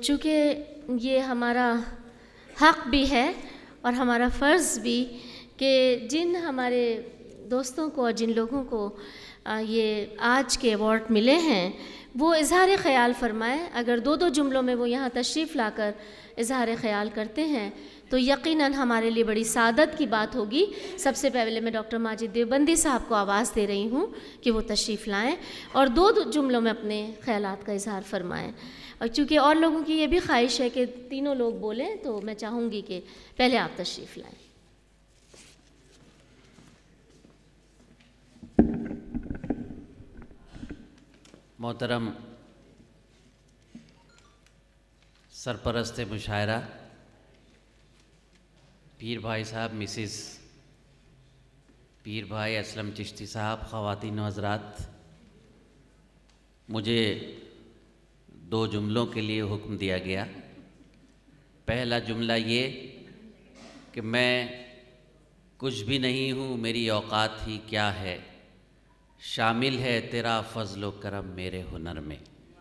چونکہ یہ ہمارا حق بھی ہے اور ہمارا فرض بھی کہ جن ہمارے دوستوں کو اور جن لوگوں کو یہ آج کے ایوارڈ ملے ہیں وہ اظہار خیال فرمائیں. اگر دو دو جملوں میں وہ یہاں تشریف لا کر اظہار خیال کرتے ہیں تو یقیناً ہمارے لیے بڑی سعادت کی بات ہوگی. سب سے پہلے میں ڈاکٹر ماجد دیوبندی صاحب کو آواز دے رہی ہوں کہ وہ تشریف لائیں اور دو جملوں میں اپنے خیالات کا اظہار فرمائیں. اور چونکہ اور لوگوں کی یہ بھی خواہش ہے کہ تینوں لوگ بولیں تو میں چاہوں گی کہ پہلے آپ تشریف لائیں. محترم سرپرست مشاعرہ پیر بھائی صاحب، مسز پیر بھائی اسلم چشتی صاحب، خواتین و حضرات، مجھے 2 جملوں کے لیے حکم دیا گیا. پہلا جملہ یہ کہ میں کچھ بھی نہیں ہوں، میری اوقات ہی کیا ہے، شامل ہے تیرا فضل و کرم میرے ہنر میں.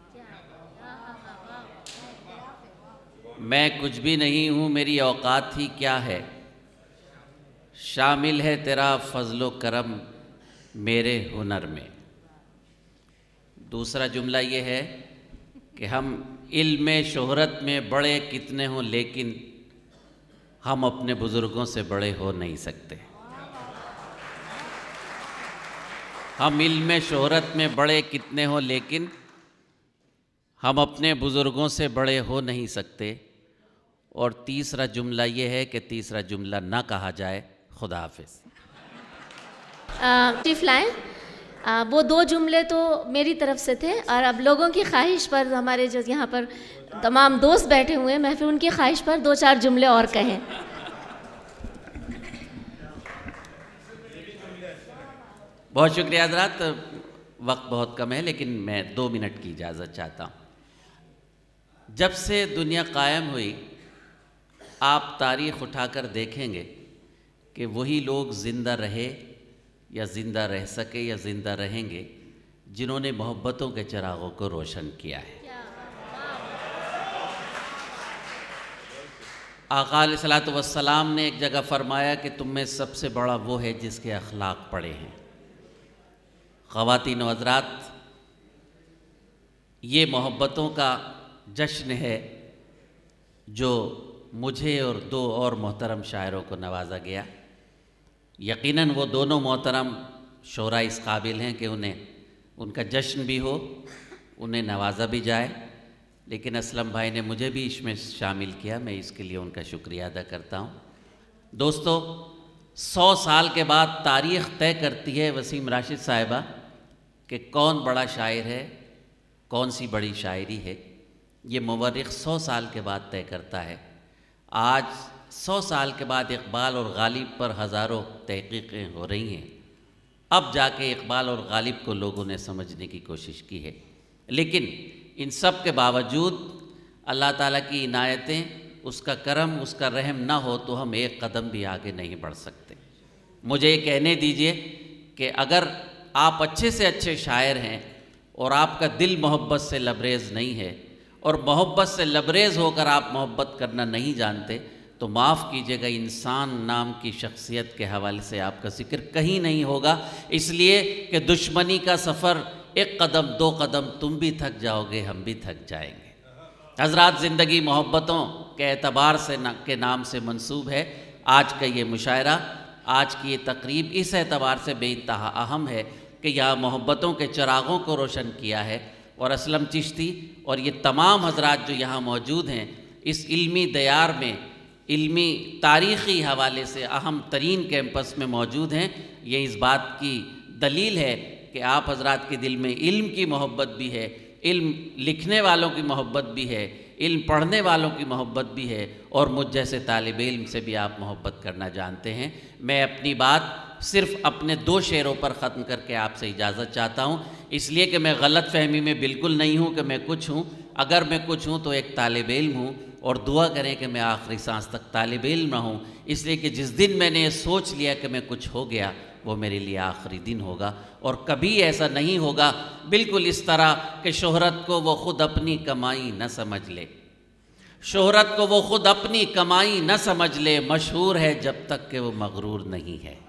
میں کچھ بھی نہیں ہوں، میری اوقات ہی کیا ہے، شامل ہے تیرا فضل و کرم میرے ہنر میں. دوسرا جملہ یہ ہے کہ ہم علم شہرت میں بڑے کتنے ہوں لیکن ہم اپنے بزرگوں سے بڑے ہو نہیں سکتے. ہم علم شہرت میں بڑے کتنے ہوں لیکن ہم اپنے بزرگوں سے بڑے ہو نہیں سکتے. اور تیسرا جملہ یہ ہے کہ تیسرا جملہ نہ کہا جائے. خدا حافظ. تشریف لائیں. وہ 2 جملے تو میری طرف سے تھے اور اب لوگوں کی خواہش پر ہمارے جو یہاں پر تمام دوست بیٹھے ہوئے ہیں محفل، ان کی خواہش پر 2-4 جملے اور کہیں. بہت شکریہ حضرات. وقت بہت کم ہے لیکن میں 2 منٹ کی اجازت چاہتا ہوں. جب سے دنیا قائم ہوئی آپ تاریخ اٹھا کر دیکھیں گے کہ وہی لوگ زندہ رہے یا زندہ رہ سکے یا زندہ رہیں گے جنہوں نے محبتوں کے چراغوں کو روشن کیا ہے. آقا علیہ الصلوۃ والسلام نے ایک جگہ فرمایا کہ تم میں سب سے بڑا وہ ہے جس کے اخلاق پڑے ہیں. خواتین و حضرات، یہ محبتوں کا جشن ہے جو مجھے اور 2 اور محترم شاعروں کو نوازا گیا. یقیناً وہ دونوں محترم شعراء اس قابل ہیں کہ ان کا جشن بھی ہو، انہیں نوازا بھی جائے. لیکن اسلم بھائی نے مجھے بھی اس میں شامل کیا، میں اس کے لیے ان کا شکریہ ادا کرتا ہوں. دوستو، 100 سال کے بعد تاریخ طے کرتی ہے وسیم راشد صاحبہ کہ کون بڑا شاعر ہے، کون سی بڑی شاعری ہے. یہ مورخ 100 سال کے بعد طے کرتا ہے. آج 100 سال کے بعد اقبال اور غالب پر ہزاروں تحقیقیں ہو رہی ہیں. اب جا کے اقبال اور غالب کو لوگوں نے سمجھنے کی کوشش کی ہے. لیکن ان سب کے باوجود اللہ تعالیٰ کی عنایتیں، اس کا کرم، اس کا رحم نہ ہو تو ہم ایک قدم بھی آگے نہیں بڑھ سکتے. مجھے یہ کہنے دیجئے کہ اگر آپ اچھے سے اچھے شاعر ہیں اور آپ کا دل محبت سے لبریز نہیں ہے اور محبت سے لبریز ہو کر آپ محبت کرنا نہیں جانتے تو معاف کیجیے گا، انسان نام کی شخصیت کے حوالے سے آپ کا ذکر کہیں نہیں ہوگا. اس لیے کہ دشمنی کا سفر 1 قدم 2 قدم تم بھی تھک جاؤ گے، ہم بھی تھک جائیں گے. حضرات، زندگی محبتوں کے اعتبار سے کے نام سے منسوب ہے. آج کا یہ مشاعرہ، آج کی یہ تقریب اس اعتبار سے بے انتہا اہم ہے کہ یہاں محبتوں کے چراغوں کو روشن کیا ہے. اور اسلم چشتی اور یہ تمام حضرات جو یہاں موجود ہیں اس علمی دیار میں، علمی تاریخی حوالے سے اہم ترین کیمپس میں موجود ہیں. یہ اس بات کی دلیل ہے کہ آپ حضرات کے دل میں علم کی محبت بھی ہے، علم لکھنے والوں کی محبت بھی ہے، علم پڑھنے والوں کی محبت بھی ہے، اور مجھ جیسے طالب علم سے بھی آپ محبت کرنا جانتے ہیں. میں اپنی بات صرف اپنے 2 شعروں پر ختم کر کے آپ سے اجازت چاہتا ہوں، اس لیے کہ میں غلط فہمی میں بالکل نہیں ہوں کہ میں کچھ ہوں. اگر میں کچھ ہوں تو ایک طالب علم ہوں، اور دعا کریں کہ میں آخری سانس تک طالب علم نہ ہوں. اس لیے کہ جس دن میں نے یہ سوچ لیا کہ میں کچھ ہو گیا وہ میرے لیے آخری دن ہوگا، اور کبھی ایسا نہیں ہوگا بالکل اس طرح کہ شہرت کو وہ خود اپنی کمائی نہ سمجھ لے. شہرت کو وہ خود اپنی کمائی نہ سمجھ لے، مشہور ہے جب تک کہ وہ مغرور نہیں ہے۔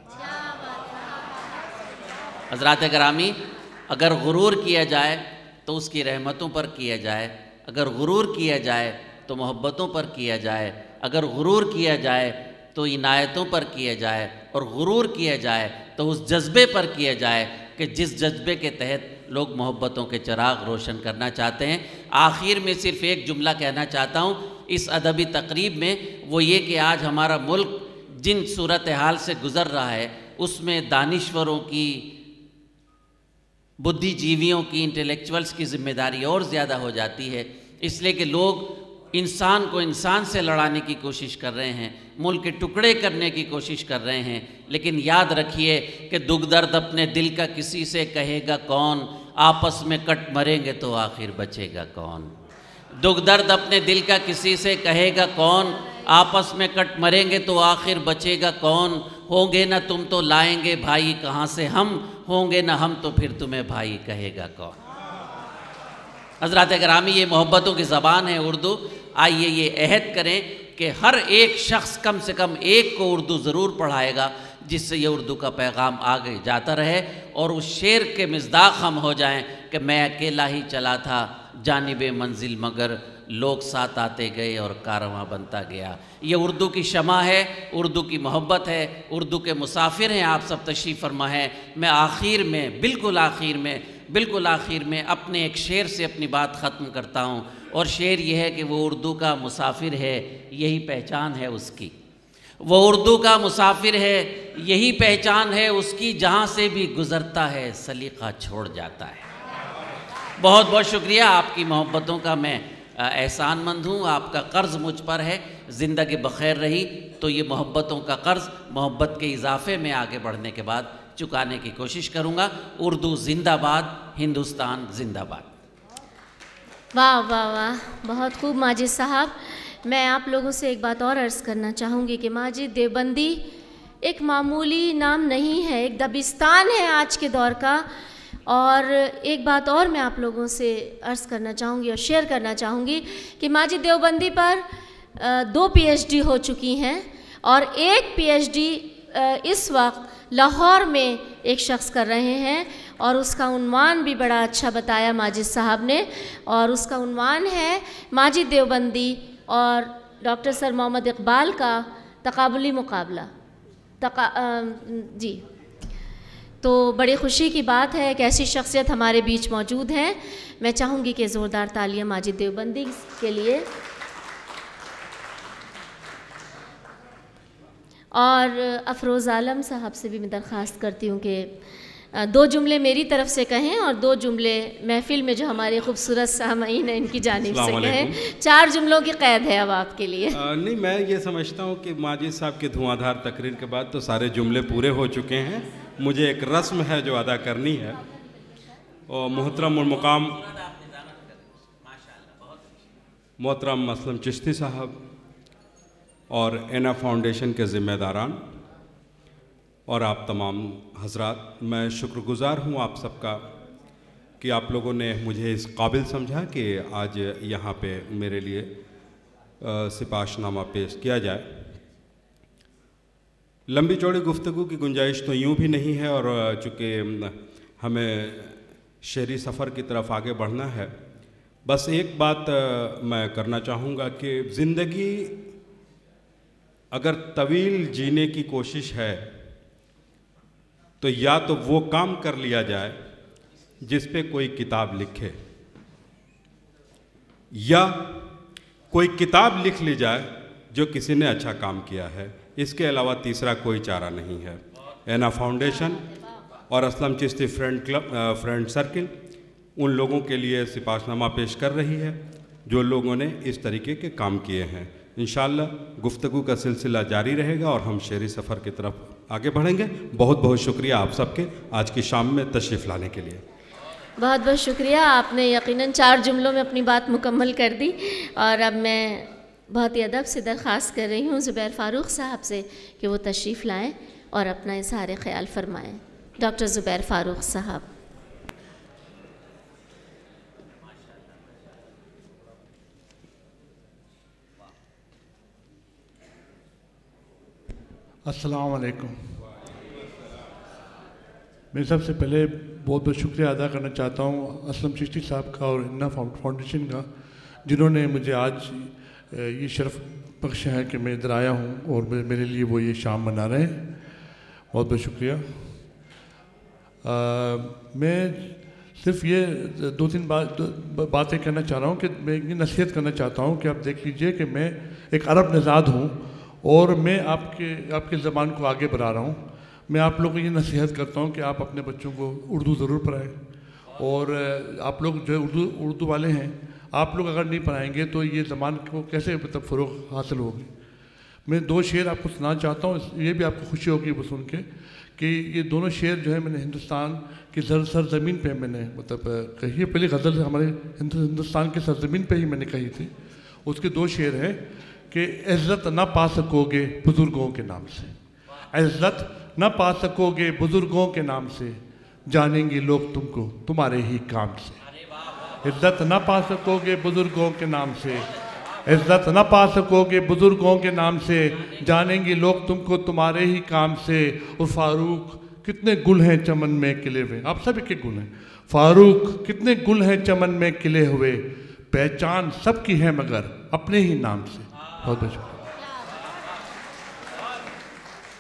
حضرات گرامی، اگر غرور کیا جائے تو اس کی رحمتوں پر کیا جائے، اگر غرور کیا جائے تو محبتوں پر کیا جائے، اگر غرور کیا جائے تو عنایتوں پر کیا جائے، اور غرور کیا جائے تو اس جذبے پر کیا جائے کہ جس جذبے کے تحت لوگ محبتوں کے چراغ روشن کرنا چاہتے ہیں۔ آخر میں صرف ایک جملہ کہنا چاہتا ہوں اس ادبی تقریب میں، وہ یہ کہ آج ہمارا ملک جن صورتحال سے گزر رہا ہے اس میں دانشوروں کی، بدھی جیویوں کی، انٹلیکچولز کی ذمہ داری اور زیادہ ہو جاتی ہے، اس لیے کہ لوگ انسان کو انسان سے لڑانے کی کوشش کر رہے ہیں، ملک کے ٹکڑے کرنے کی کوشش کر رہے ہیں۔ لیکن یاد رکھیے کہ دکھ درد اپنے دل کا کسی سے کہے گا کون، آپس میں کٹ مریں گے تو آخر بچے گا کون۔ دکھ درد اپنے دل کا کسی سے کہے گا کون، آپس میں کٹ مریں گے تو آخر بچے گا کون۔ ہوں گے نہ تم تو لائیں گے بھائی کہاں سے ہم، ہوں گے نہ ہم تو پھر تمہیں بھائی کہے گا کون۔ حضرات گرامی، یہ محبتوں کی زبان ہے اردو۔ آئیے یہ عہد کریں کہ ہر ایک شخص کم سے کم ایک کو اردو ضرور پڑھائے گا، جس سے یہ اردو کا پیغام آگے جاتا رہے، اور اس شعر کے مصداق ہم ہو جائیں کہ میں اکیلا ہی چلا تھا جانب منزل مگر لوگ ساتھ آتے گئے اور کارواں بنتا گیا۔ یہ اردو کی شمع ہے، اردو کی محبت ہے، اردو کے مسافر ہیں آپ سب، تشریف فرما ہے۔ میں آخر میں بالکل آخر میں اپنے ایک شعر سے اپنی بات ختم کرتا ہوں، اور شعر یہ ہے کہ وہ اردو کا مسافر ہے، یہی پہچان ہے اس کی۔ وہ اردو کا مسافر ہے، یہی پہچان ہے اس کی، جہاں سے بھی گزرتا ہے سلیقہ چھوڑ جاتا ہے۔ بہت بہت شکریہ، آپ کی محبتوں کا میں احسان مند ہوں، آپ کا قرض مجھ پر ہے۔ زندگی بخیر رہی تو یہ محبتوں کا قرض محبت کے اضافے میں آگے بڑھنے کے بعد چکانے کی کوشش کروں گا۔ اردو زندہ باد، ہندوستان زندہ باد۔ واہ واہ واہ، بہت خوب ماجد صاحب۔ میں آپ لوگوں سے ایک بات اور عرض کرنا چاہوں گی کہ ماجد دیوبندی ایک معمولی نام نہیں ہے، ایک دبستان ہے آج کے دور کا۔ اور ایک بات اور میں آپ لوگوں سے عرض کرنا چاہوں گی اور شیئر کرنا چاہوں گی کہ ماجد دیوبندی پر 2 PhD ہو چکی ہیں، اور ایک PhD اس وقت لاہور میں ایک شخص کر رہے ہیں، اور اس کا عنوان بھی بڑا اچھا بتایا ماجد صاحب نے، اور اس کا عنوان ہے ماجد دیوبندی اور ڈاکٹر سر محمد اقبال کا تقابلی مقابلہ۔ جی، تو بڑی خوشی کی بات ہے کہ ایسی شخصیت ہمارے بیچ موجود ہیں۔ میں چاہوں گی کہ زوردار تالیاں ماجد دیوبندی کے لیے۔ اور افروز عالم صاحب سے بھی میں درخواست کرتی ہوں کہ 2 جملے میری طرف سے کہیں اور 2 جملے محفل میں جو ہمارے خوبصورت سامعین ہیں ان کی جانب سے کہیں۔ 4 جملوں کی قید ہے اب آپ کے لیے۔ نہیں، میں یہ سمجھتا ہوں کہ ماجد صاحب کے دھواں دھار تقریر کے بعد تو سارے جملے پورے ہو چکے ہیں، مجھے ایک رسم ہے جو ادا کرنی ہے۔ اور محترم المقام محترم اسلم چشتی صاحب اور اینا فاؤنڈیشن کے ذمہ داران اور آپ تمام حضرات، میں شکر گزار ہوں آپ سب کا کہ آپ لوگوں نے مجھے اس قابل سمجھا کہ آج یہاں پہ میرے لیے سپاش نامہ پیش کیا جائے۔ لمبی چوڑی گفتگو کی گنجائش تو یوں بھی نہیں ہے، اور چونکہ ہمیں شہری سفر کی طرف آگے بڑھنا ہے، بس ایک بات میں کرنا چاہوں گا کہ زندگی اگر طویل جینے کی کوشش ہے تو یا تو وہ کام کر لیا جائے جس پہ کوئی کتاب لکھے، یا کوئی کتاب لکھ لی جائے جو کسی نے اچھا کام کیا ہے۔ اس کے علاوہ تیسرا کوئی چارہ نہیں ہے۔ اینا فاؤنڈیشن اور اسلم چشتی فرینڈ سرکل ان لوگوں کے لیے سپاش نامہ پیش کر رہی ہے جو لوگوں نے اس طریقے کے کام کیے ہیں۔ انشاءاللہ گفتگو کا سلسلہ جاری رہے گا اور ہم شہری سفر کی طرف آگے بڑھیں گے۔ بہت بہت شکریہ آپ سب کے آج کی شام میں تشریف لانے کے لیے۔ بہت بہت شکریہ، آپ نے یقیناً 4 جملوں میں اپنی بات مکمل کر دی، اور اب میں بہت ہی ادب سے درخواست کر رہی ہوں زبیر فاروق صاحب سے کہ وہ تشریف لائیں اور اپنا اظہار خیال فرمائیں۔ ڈاکٹر زبیر فاروق صاحب۔ السلام علیکم. میں سب سے پہلے بہت بہت شکریہ ادا کرنا چاہتا ہوں اسلم چشتی صاحب کا اور انا فاؤنڈیشن کا، جنہوں نے مجھے آج یہ شرف بخشا ہے کہ میں ادھر آیا ہوں اور میرے لیے وہ یہ شام منا رہے ہیں. بہت بہت شکریہ. میں صرف یہ دو تین باتیں کہنا چاہ رہا ہوں کہ میں یہ نصیحت کرنا چاہتا ہوں کہ آپ دیکھ لیجئے کہ میں ایک عرب نژاد ہوں اور میں آپ کے زبان کو آگے بڑھا رہا ہوں. میں آپ لوگوں کو یہ نصیحت کرتا ہوں کہ آپ اپنے بچوں کو اردو ضرور پڑھائیں، اور آپ لوگ جو اردو والے ہیں، آپ لوگ اگر نہیں پڑھائیں گے تو یہ زبان کو کیسے مطلب فروغ حاصل ہوگی. میں 2 شعر آپ کو سنانا چاہتا ہوں، یہ بھی آپ کو خوشی ہوگی وہ سن کے کہ یہ دونوں شعر جو ہے میں نے ہندوستان کی سرزمین پہ میں نے مطلب کہی ہے. پہلی غزل ہمارے ہندوستان کی سرزمین پہ ہی میں نے کہی تھی. اس کے 2 شعر ہیں کہ عزت نہ پا سکو گے بزرگوں کے نام سے، عزت نہ پا سکو گے بزرگوں کے نام سے، جانیں گے لوگ تم کو تمہارے ہی کام سے. عزت نہ پا سکو گے بزرگوں کے نام سے، عزت نہ پا سکو گے بزرگوں کے نام سے، جانیں گے لوگ تم کو تمہارے ہی کام سے. اور فاروق کتنے گل ہیں چمن میں کھلے ہوئے، آپ سب کے گل ہیں. فاروق کتنے گل ہیں چمن میں کھلے ہوئے، پہچان سب کی ہے مگر اپنے ہی نام سے. بہت بہت